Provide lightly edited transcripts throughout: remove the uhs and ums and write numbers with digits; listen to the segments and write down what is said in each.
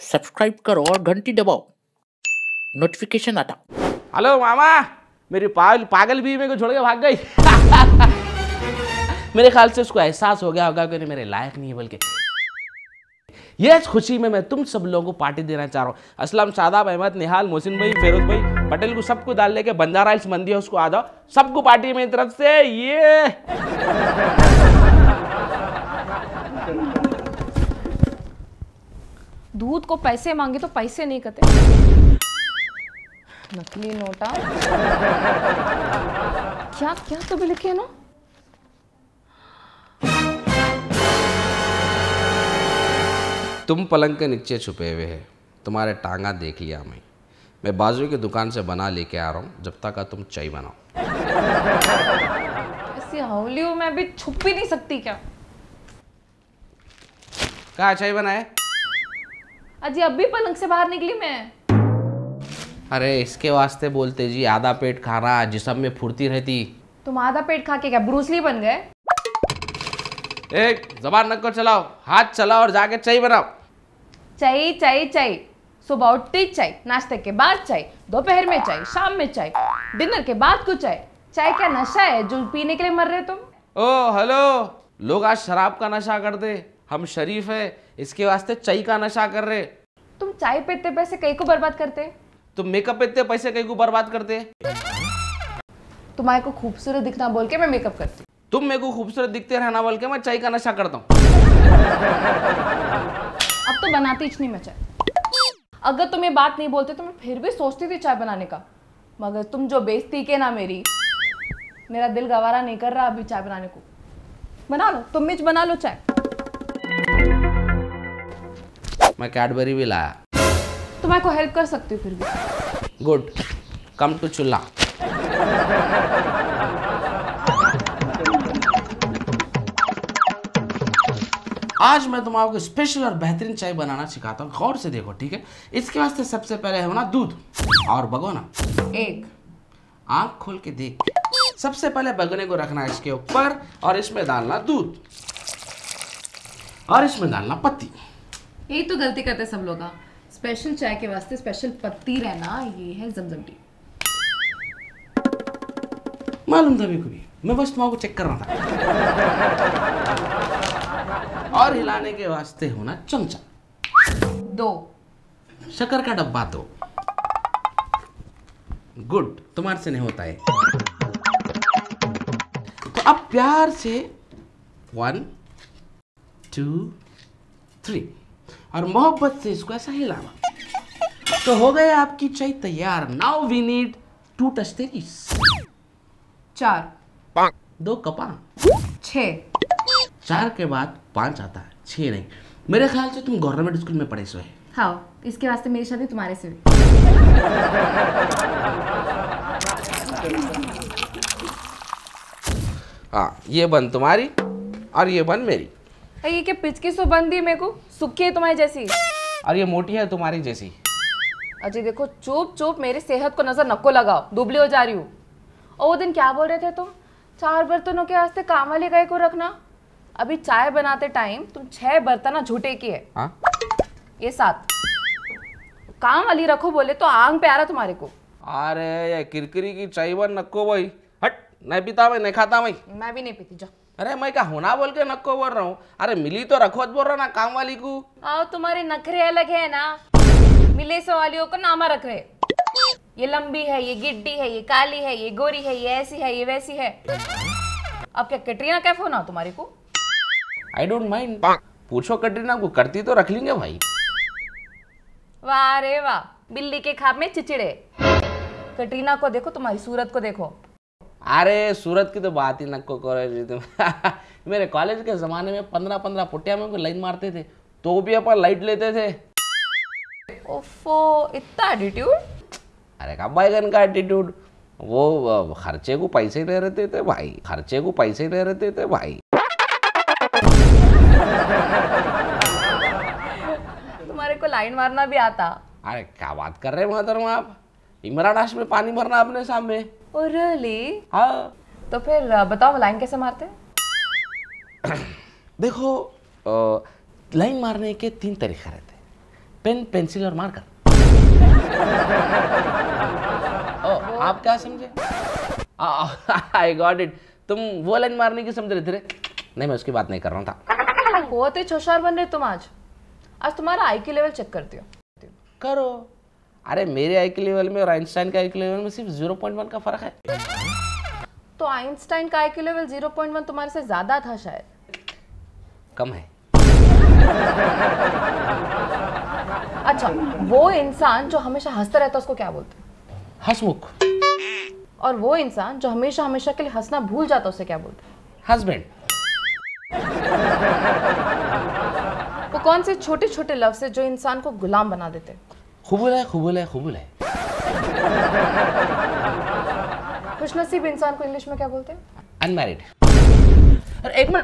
Subscribe करो और घंटी दबाओ, नोटिफिकेशन आता। हेलो मामा, मेरी पागल बीवी मेरे को छोड़ के भाग गई। मेरे ख्याल से उसको एहसास हो गया होगा कि मेरे लायक नहीं है, बल्कि ये खुशी में मैं तुम सब लोगों को पार्टी देना चाह रहा हूँ। असलम, शादाब, अहमद, निहाल, मोहसिन भाई, फेरोज भाई, पटेल को सबको डाल लेके बंजारा हिल्स मंदी है, उसको आ जाओ, सबको पार्टी मेरी तरफ से। ये दूध को पैसे मांगे तो पैसे नहीं कहते। नकली नोटा क्या क्या तो भी लिखे ना। तुम पलंग के नीचे छुपे हुए हैं, तुम्हारे टांगा देख लिया मैं बाजू की दुकान से बना लेके आ रहा हूँ, जब तक तुम चाय बनाओ। ऐसी हौलियों में भी छुप भी नहीं सकती क्या? कहा चाय बनाए? अजी अभी पलंग से बाहर निकली मैं। अरे इसके वास्ते बोलते जी, आधा पेट खाना जिस्म में फुर्ती रहती। तुम आधा पेट खा के क्या ब्रूसली बन गए? एक जबान न को चलाओ, हाथ चलाओ और जाके चाय बनाओ। चाय चाय चाय, सुबह उठते चाय, नाश्ते के बाद चाय, दोपहर में चाय, शाम में चाय, डिनर के बाद को चाय। चाय क्या नशा है जो पीने के लिए मर रहे तुम? ओ हेलो, लोग आज शराब का नशा करते, हम शरीफ है इसके वास्ते चाय का नशा कर रहे। तुम चाय पीते पैसे कई को बर्बाद करते? तुम मेकअप पीते पैसे कई को बर्बाद करते। तुम्हारे को खूबसूरत दिखना बोल के मैं मेकअप करती। तुम मेरे को खूबसूरत दिखते रहना बोल के मैं चाय का नशा करता हूँ। अब तो बनाती ही नहीं मैं चाय। अगर तुम ये बात नहीं बोलते तो मैं फिर भी सोचती थी चाय बनाने का, मगर तुम जो बेइज्जती के ना मेरा दिल गवारा नहीं कर रहा अभी चाय बनाने को। बना लो तुम, मिर्च बना लो चाय। मैं कैडबरी भी लाया। तुम्हारे को हेल्प कर सकती हूँ फिर भी। गुड, कम टू चूल्हा। आज मैं तुम्हारा स्पेशल और बेहतरीन चाय बनाना सिखाता हूँ, गौर से देखो, ठीक है? इसके वास्ते सबसे पहले होना दूध और भगोना। एक आंख खोल के देख, सबसे पहले भगोने को रखना इसके ऊपर और इसमें डालना दूध और इसमें डालना पत्ती। यही तो गलती करते सब लोग। स्पेशल चाय के वास्ते स्पेशल पत्ती रहना, ये है जमजम टी। मालूम था मेरे को भी, मैं बस तुम्हारा को चेक कर रहा था। और हिलाने के वास्ते होना चमचा। 2 शक्कर का डब्बा 2। गुड, तुम्हारे से नहीं होता है। तो अब प्यार से 1 2 3 और मोहब्बत से इसको ऐसा हिलाना। तो हो गया आपकी चाय तैयार। नाउ वी नीड 2 टस्टेरीज। 4 2 कपा। 6 4 के बाद 5 आता है, 6 नहीं। मेरे ख्याल से तुम गवर्नमेंट स्कूल में पढ़े हुए। हाँ, इसके वास्ते मेरी शादी तुम्हारे से हुई। हाँ, ये बन तुम्हारी और ये बन मेरी। ये क्या पिचकी सो बंदी मेरे को सुखी है तुम्हारी जैसी, और ये मोटी है तुम्हारी जैसी। अजय देखो, चुप चुप मेरी सेहत को नजर नको लगाओ, दुबली हो जा रही हूँ। और वो दिन क्या बोल रहे थे तुम? 4 बर्तनों के वास्ते काम वाली गाय को रखना। अभी चाय बनाते टाइम तुम 6 बर्तन झूठे की है। हाँ? ये 7 काम वाली रखो बोले तो आंग पे आ रहा तुम्हारे को। अरे ये किरकिरी की चाय बन नक्को भाई, हट। नहीं पीता मैं, नहीं खाता मैं भी नहीं पीती, जा। अरे मैं क्या होना बोल के नक्को बोल रहा हूँ। अरे मिली तो रखो बोल रहा ना काम वाली को। आओ, तुम्हारे नखरे अलग है ना। मिले सो वालियों को नामा रख रहे। ये लंबी है, ये गिड्डी है, ये काली है, ये गोरी है, ये ऐसी है, ये वैसी है। अब क्या कैटरीना कैफ हो ना तुम्हारे को? आई डोंट माइंड, पूछो कटरीना को, करती तो रख लेंगे भाई। वाह रे वाह, बिल्ली के खाब में चिचिड़े। कटरीना को देखो, तुम्हारी सूरत को देखो। अरे सूरत की तो बात ही नको करो जी तुम। मेरे कॉलेज के जमाने में 15-15 पुटिया में लाइन मारते थे, तो भी अपन लाइट लेते थे। ओफो, इतना एटीट्यूड। अरे का बैगन का एटीट्यूड, वो खर्चे को पैसे ले रहते थे भाई, खर्चे को पैसे ले रहते थे भाई। तुम्हारे को लाइन मारना भी आता? अरे क्या बात कर रहे हैं मोहतरमा आप, इमरान हाशमी में पानी भरना अपने सामने। Oh really? हाँ। तो फिर बताओ लाइन कैसे मारते? देखो लाइन मारने के 3 तरीके रहते हैं। पेन, पेंसिल और मार्कर। ओ, आप क्या समझे? I got it. तुम वो लाइन मारने की समझ रहे थे? नहीं, मैं उसकी बात नहीं कर रहा था। बहुत ही होशियार बन रहे तुम आज। आज तुम्हारा IQ लेवल चेक करती हो। करो। अरे मेरे IQ लेवल में और आइंस्टाइन के IQ लेवल में सिर्फ 0.1 का फर्क है। तो आइंस्टाइन का IQ लेवल 0.1 तुम्हारे से ज्यादा था शायद। कम है। अच्छा, वो इंसान जो हमेशा हंसता रहता है उसको क्या बोलते हैं? हंसमुख। और वो इंसान जो हमेशा हमेशा के लिए हंसना भूल जाता है उसे क्या बोलते हैं? हस्बैंड। वो कौन से छोटे छोटे लफ्ज है जो इंसान को गुलाम बना देते हैं? खुबुल है, खुबुल है, खुबुल है। खुशनसीब इंसान को इंग्लिश में क्या बोलते हैं? अनमैरिड। अरे एक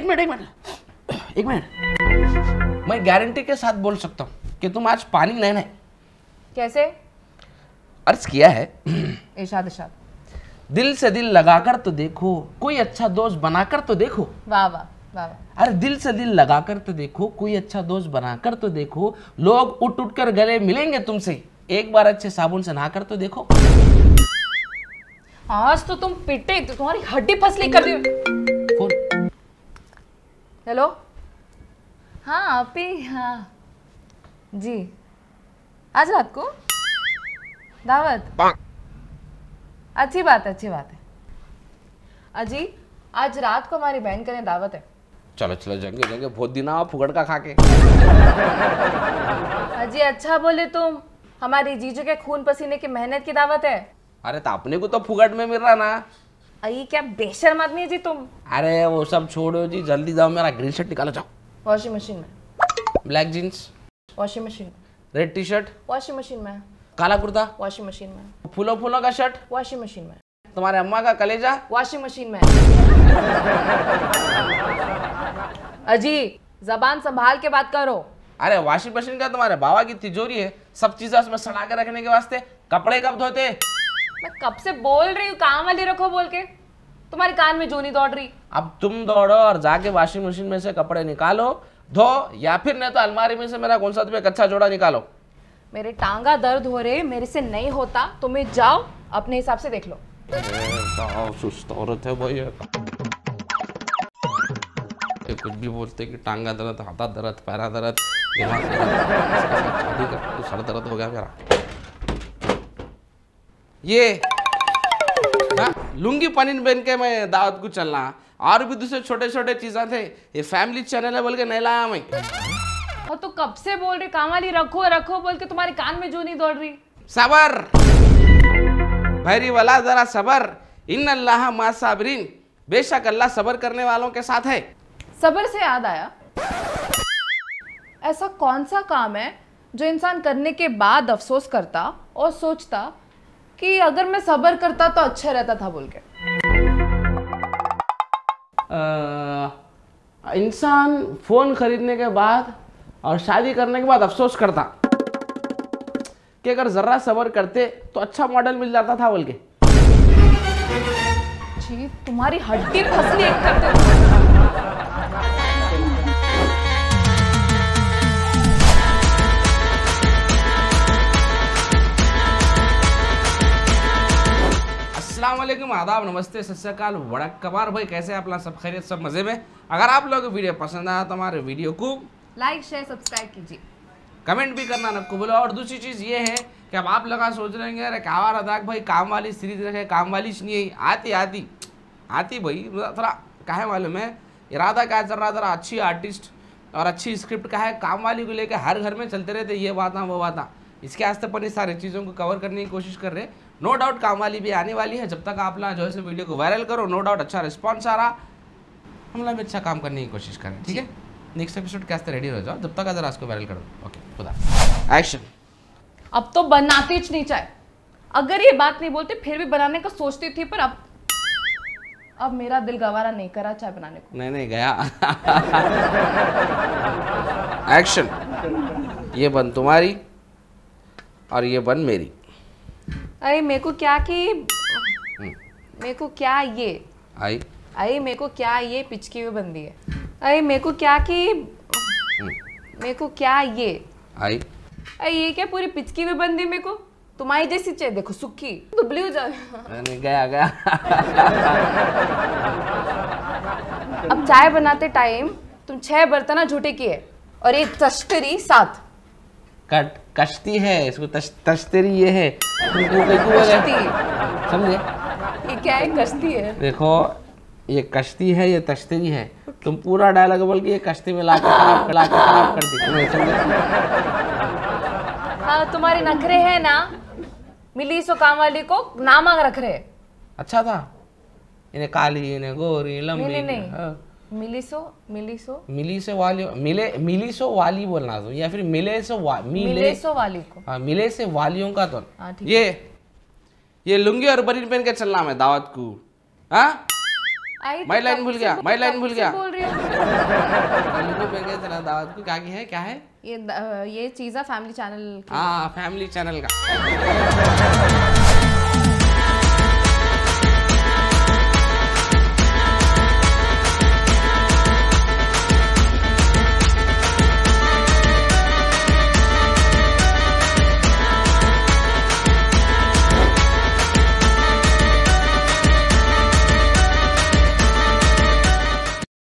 मिनट। मैं गारंटी के साथ बोल सकता हूँ कि तुम आज पानी नहीं नहाए। कैसे? अर्ज किया है। इरशाद इरशाद। दिल से दिल लगाकर तो देखो, कोई अच्छा दोस्त बनाकर तो देखो। वाह वाह वाह वाह। अरे दिल से दिल लगाकर तो देखो, कोई अच्छा दोस्त बनाकर तो देखो। लोग उठ उठ कर गले मिलेंगे तुमसे, एक बार अच्छे साबुन से नहाकर तो देखो। आज तो तुम पिटे, तो तुम्हारी हड्डी फसली कर दी। फोन। हेलो, हाँ आप ही? हाँ जी, आज रात को दावत? अच्छी बात है, अच्छी बात है। अजी, आज रात को हमारी बहन के लिए दावत है। चलो चलो, जंगे जंगे, बहुत दिन आओ फुगड़ का खा के। अजी अच्छा बोले तुम, हमारी जीजू के खून पसीने की मेहनत की दावत है। अरे तो अपने को तो फुगड़ में मिल रहा ना। अरे क्या बेशर्म आदमी है जी तुम। अरे वो सब छोड़ो जी, जल्दी जाओ, मेरा ग्रीन शर्ट निकालो जाओ। वॉशिंग मशीन में। Black jeans. वॉशिंग मशीन में। Red T shirt. Washing machine में। काला कुर्ता। वॉशिंग मशीन में। फूलों फूलों का शर्ट। वॉशिंग मशीन में। तुम्हारे अम्मा का कलेजा। वॉशिंग मशीन में। अजी जबान संभाल के बात करो। अरे वॉशिंग मशीन का तुम्हारे बाबा की तिजोरी है, सब चीजें उसमें सड़ा के रखने के वास्ते। कपड़े कब धोते? मैं कब से बोल रही हूँ काम वाली रखो बोल के, तुम्हारे कान में जो नहीं दौड़ रही। अब तुम दौड़ो और जाके वॉशिंग मशीन में से कपड़े निकालो, धो, या फिर नहीं तो अलमारी में से मेरा कौन सा तुम्हें कच्चा जोड़ा निकालो। मेरे टांगा दर्द हो रहे, मेरे से नहीं होता, तुम्हें जाओ अपने हिसाब से देख लो। सुस्त औरत है भाई। कुछ भी बोलते कि टांगा दर्द, हाथा दर्द, पैरा दर्द, दिमाग दर्द, शादी कर तो सर दर्द हो गया मेरा। ये लुंगी पनीन बन के मैं दावत को चलना, और भी दूसरे छोटे छोटे चीजें थे, ये फैमिली चैनल है बोल के नहीं लाया मैं। और तो कब से बोल रही काम वाली रखो रखो बोल के, तुम्हारे कान में जो नहीं दौड़ रही। सबर भैरी वाला, जरा सबर। इन अल्लाह मा साबरीन, बेशक अल्लाह सबर करने वालों के साथ है। सबर से याद आया, ऐसा कौन सा काम है जो इंसान करने के बाद अफसोस करता और सोचता कि अगर मैं सबर करता तो अच्छा रहता था बोल के? इंसान फोन खरीदने के बाद और शादी करने के बाद अफसोस करता कि अगर जरा सबर करते तो अच्छा मॉडल मिल जाता था बोल के। जी तुम्हारी हड्डी फसली एक करते। अस्सलाम वालेकुम, आदाब, नमस्ते, सत श्री अकाल, वड़क कबार भाई, कैसे आप लोग? सब खैरियत, सब मज़े में? अगर आप लोगों को वीडियो पसंद आया तो हमारे वीडियो को लाइक शेयर सब्सक्राइब कीजिए, कमेंट भी करना न को बोलो। और दूसरी चीज़ ये है कि अब आप लोग सोच रहे हैं अरे क्या रदाक भाई काम वाली सीरीज रखे, काम वाली नहीं आती आती आती भाई, थोड़ा क्या है मालूम है, इरादा क्या चल रहा, थोड़ा अच्छी आर्टिस्ट और अच्छी स्क्रिप्ट का है, काम वाली को लेकर हर घर में चलते रहते ये बात वो बात। इसके आस्ते पर सारी चीज़ों को कवर करने की कोशिश कर रहे। नो डाउट काम वाली भी आने वाली है, जब तक आप लोग जो है वीडियो को वायरल करो, नो डाउट अच्छा रिस्पॉन्स आ रहा, हम लोग भी अच्छा काम करने की कोशिश करें, ठीक है? नेक्स्ट एपिसोड के आस्ते रेडी हो जाओ, जब तक अगर इसको वायरल करो। ओके, खुदा एक्शन। अब तो बनाती नहीं चाहे, अगर ये बात नहीं बोलते फिर भी बनाने का सोचती थी, पर अब मेरा दिल गवारा नहीं करा चाय बनाने को। नहीं गया। एक्शन। ये बन तुम्हारी और ये बन मेरी। अरे मेरे को क्या कि मेरे को क्या ये आई अरे मेरे को क्या ये पिचकी हुई बंदी है। अरे मेरे को क्या कि मेरे को क्या ये आई ये क्या पूरी पिचकी में बंदी मेरे को? तुम्हारी जैसी चाहिए, देखो सुखी दुबली हो जाए। मैंने गया अब चाय बनाते टाइम तुम 6 बर्तन झूठे किए और एक तश्तरी 7। कश्ती है इसको, तश्तरी ये है। समझे? ये क्या है? कश्ती है। देखो ये कश्ती है, ये तश्तरी है। तुम पूरा डायलॉग बोल के ये कश्ती में लाके खराब कर दी। समझे? हाँ तुम्हारे नखरे हैं ना, मिली सो काम वाली को नाम रख रहे। अच्छा था, इन्हें काली, इन्हें गोरी, लंबी। नहीं। मिलीसो वाली बोलना तो, या फिर मिलेसो वाली को। हाँ, मिले से वालियों का तो। हाँ, ठीक। ये लुंगी और बनियान पहन के चलना मैं दावत को। हाँ मैं लाइन भूल गया बोल रही हूँ। लुंगी पहन के चलना दावत को। क्या है ये चीज़ है फैमिली चैनल। हाँ फैमिली चैनल का।